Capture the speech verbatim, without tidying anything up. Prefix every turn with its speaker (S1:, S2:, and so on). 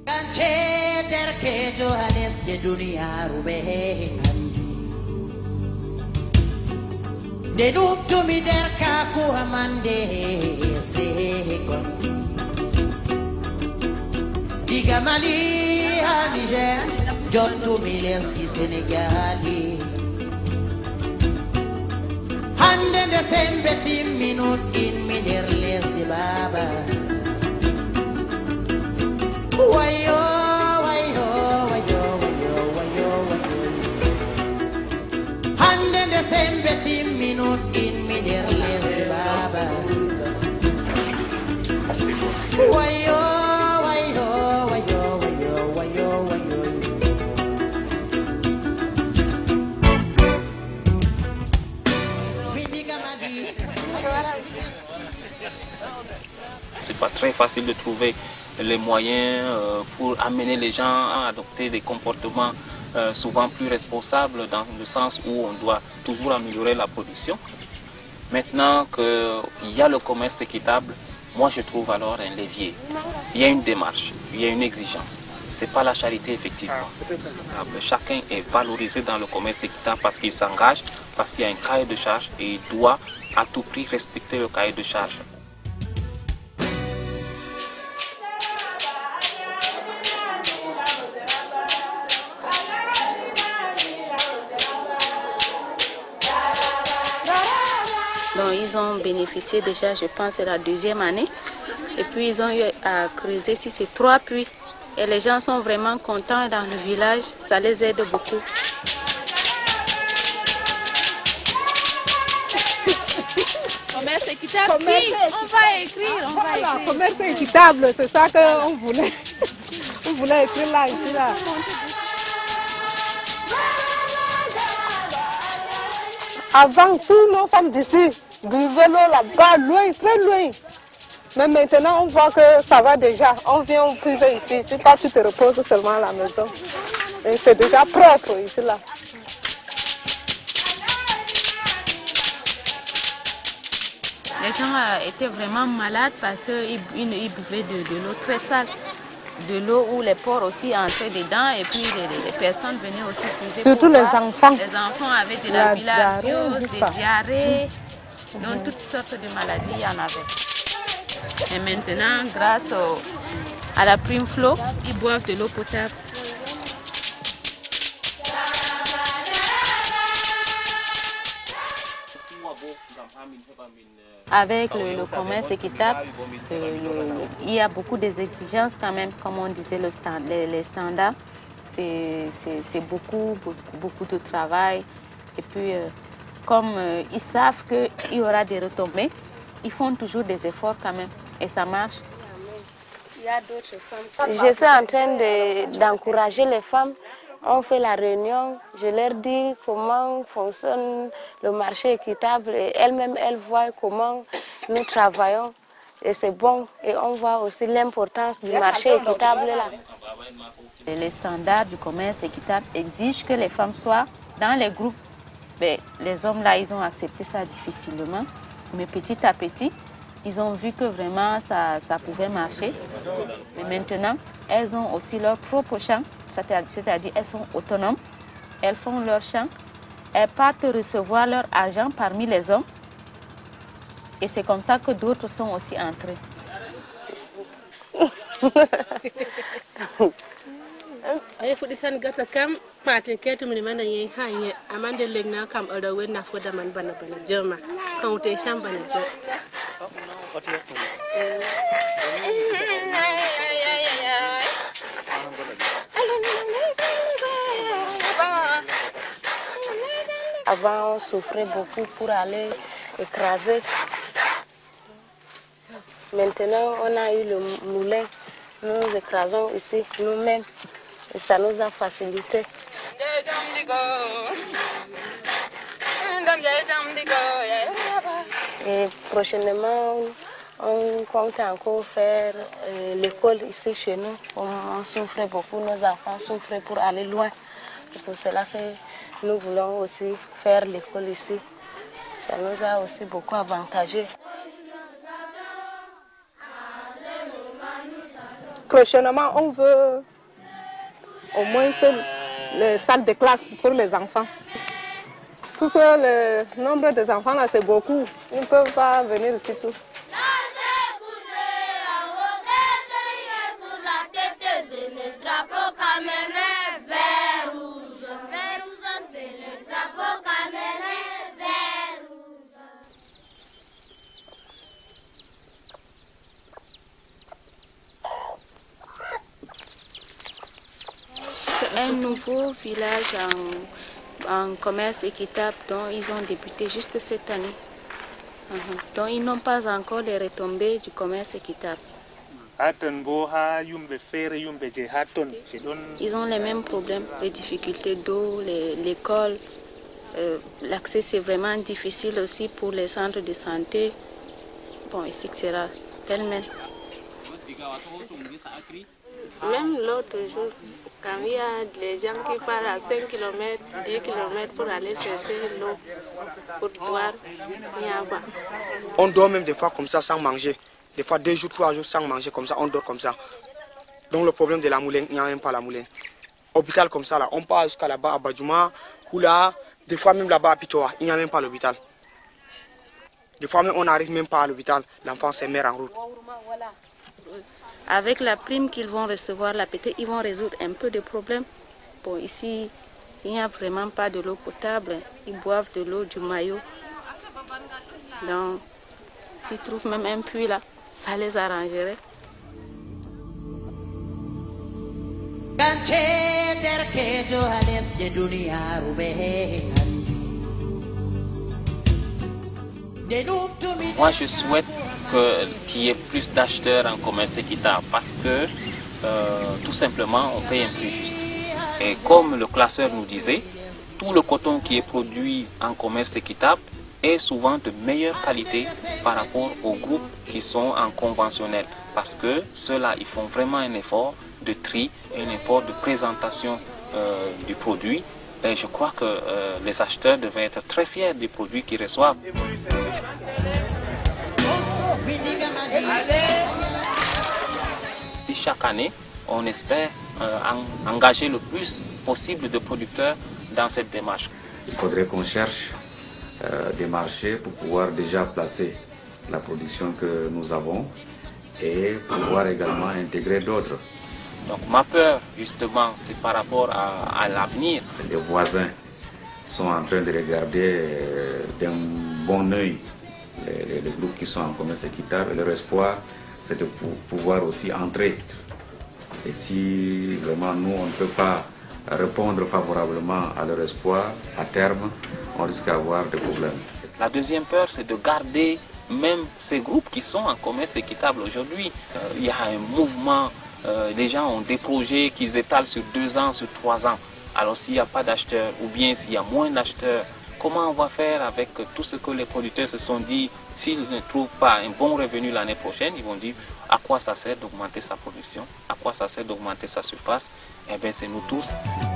S1: Diga Mali a Niger, Jotto Miles di Senegali. Hande de sembe tim minut in mider les di baba. Wayo, wayo, wayo, wayo, wayo, wayo. Hande de sembe tim minut in mider les di baba. Wayo.
S2: C'est pas très facile de trouver les moyens euh, pour amener les gens à adopter des comportements euh, souvent plus responsables, dans le sens où on doit toujours améliorer la production. Maintenant qu'il y a le commerce équitable, moi je trouve alors un levier. Il y a une démarche, il y a une exigence. Ce n'est pas la charité effectivement. Chacun est valorisé dans le commerce équitable parce qu'il s'engage, parce qu'il y a un cahier de charge et il doit à tout prix respecter le cahier de charge.
S3: Donc, ils ont bénéficié déjà, je pense, c'est la deuxième année. Et puis, ils ont eu à creuser si c'est trois puits. Et les gens sont vraiment contents dans le village, ça les aide beaucoup.
S4: Commerce équitable, commerce si, on va écrire, on va
S5: voilà,
S4: écrire.
S5: Commerce équitable, c'est ça qu'on voulait. On voulait écrire là, ici, là. Avant, tous nos femmes d'ici buvaient l'eau là-bas, loin, très loin. Mais maintenant, on voit que ça va déjà. On vient puiser ici. Tu pars, tu te reposes seulement à la maison. Et c'est déjà propre ici, là.
S3: Les gens étaient vraiment malades parce qu'ils ils buvaient de, de l'eau très sale. De l'eau où les porcs aussi entraient dedans et puis les, les personnes venaient aussi puiser.
S5: Surtout les enfants.
S3: Les enfants avaient de la, la bilharziose, des diarrhées, mmh. donc toutes sortes de maladies, il y en avait. Et maintenant, grâce au, à la prime Flo, ils boivent de l'eau potable. Avec le, le commerce équitable, euh, le, il y a beaucoup d'exigences quand même, comme on disait, le stand, les, les standards. C'est beaucoup, beaucoup, beaucoup de travail. Et puis, euh, comme euh, ils savent qu'il y aura des retombées, ils font toujours des efforts quand même. Et ça marche.
S4: Il y a d'autres femmes.
S6: Je suis en train d'encourager les femmes. On fait la réunion, je leur dis comment fonctionne le marché équitable et elles-mêmes, elles voient comment nous travaillons et c'est bon. Et on voit aussi l'importance du marché équitable là.
S3: Les standards du commerce équitable exigent que les femmes soient dans les groupes. Mais les hommes là, ils ont accepté ça difficilement, mais petit à petit, ils ont vu que vraiment ça, ça pouvait marcher. Mais maintenant, elles ont aussi leur propre champ, c'est-à-dire elles sont autonomes, elles font leur champ, elles partent recevoir leur argent parmi les hommes. Et c'est comme ça que d'autres sont aussi entrés.
S4: Ay fudi san gata kam patin ketu mini mana yin hanye amande legna kam ora wenna foda man bana bana jama kaunte sam bana jo
S6: Avant, on souffrait beaucoup pour aller écraser. Maintenant, on a eu le moulin. Nous écrasons ici nous-mêmes. Et ça nous a facilité. Et prochainement, on compte encore faire euh, l'école ici chez nous. On, on souffre beaucoup, nos enfants souffrent pour aller loin. C'est pour cela que nous voulons aussi faire l'école ici. Ça nous a aussi beaucoup avantagé.
S5: prochainement, on veut au moins les salles de classe pour les enfants. Parce que le nombre des enfants là, c'est beaucoup. Ils ne peuvent pas venir ici tout.
S3: C'est un nouveau village en, en commerce équitable dont ils ont débuté juste cette année. Uh-huh. Donc ils n'ont pas encore les retombées du commerce équitable. Ils ont les mêmes problèmes, les difficultés d'eau, l'école. Euh, L'accès c'est vraiment difficile aussi pour les centres de santé. Bon, et cetera. Pêle-mêle.
S6: Même l'autre jour, quand il y a des gens qui partent à cinq kilomètres, dix kilomètres pour aller chercher l'eau pour boire, il n'y a pas.
S7: On dort même des fois comme ça sans manger. Des fois deux jours, trois jours sans manger comme ça, on dort comme ça. Donc le problème de la moulin, il n'y a même pas la moulin. Hôpital comme ça, là, on part jusqu'à là-bas à Badjouma, ou là, des fois même là-bas à Pitoa, il n'y a même pas l'hôpital. Des fois même on n'arrive même pas à l'hôpital, l'enfant se met en route.
S3: Avec la prime qu'ils vont recevoir, la P T, ils vont résoudre un peu de problèmes. Bon, ici, il n'y a vraiment pas de l'eau potable. Ils boivent de l'eau du maillot. Donc, s'ils trouvent même un puits là, ça les arrangerait.
S2: Moi, je souhaite qu'il y ait plus d'acheteurs en commerce équitable parce que euh, tout simplement, on paye un prix juste. Et comme le classeur nous disait, tout le coton qui est produit en commerce équitable est souvent de meilleure qualité par rapport aux groupes qui sont en conventionnel. Parce que ceux-là, ils font vraiment un effort de tri, un effort de présentation euh, du produit. Et je crois que euh, les acheteurs devraient être très fiers des produits qu'ils reçoivent. Et chaque année, on espère euh, en, engager le plus possible de producteurs dans cette démarche.
S8: Il faudrait qu'on cherche euh, des marchés pour pouvoir déjà placer la production que nous avons et pouvoir également intégrer d'autres.
S2: Donc ma peur, justement, c'est par rapport à, à l'avenir.
S8: Les voisins sont en train de regarder euh, d'un bon œil les, les, les groupes qui sont en commerce équitable. Et leur espoir, c'est de pou pouvoir aussi entrer. Et si vraiment nous, on ne peut pas répondre favorablement à leur espoir, à terme, on risque d'avoir des problèmes.
S2: La deuxième peur, c'est de garder même ces groupes qui sont en commerce équitable aujourd'hui. Euh, il y a un mouvement. Euh, les gens ont des projets qu'ils étalent sur deux ans, sur trois ans. Alors s'il n'y a pas d'acheteurs ou bien s'il y a moins d'acheteurs, comment on va faire avec tout ce que les producteurs se sont dit? S'ils ne trouvent pas un bon revenu l'année prochaine, ils vont dire à quoi ça sert d'augmenter sa production, à quoi ça sert d'augmenter sa surface? Eh bien c'est nous tous.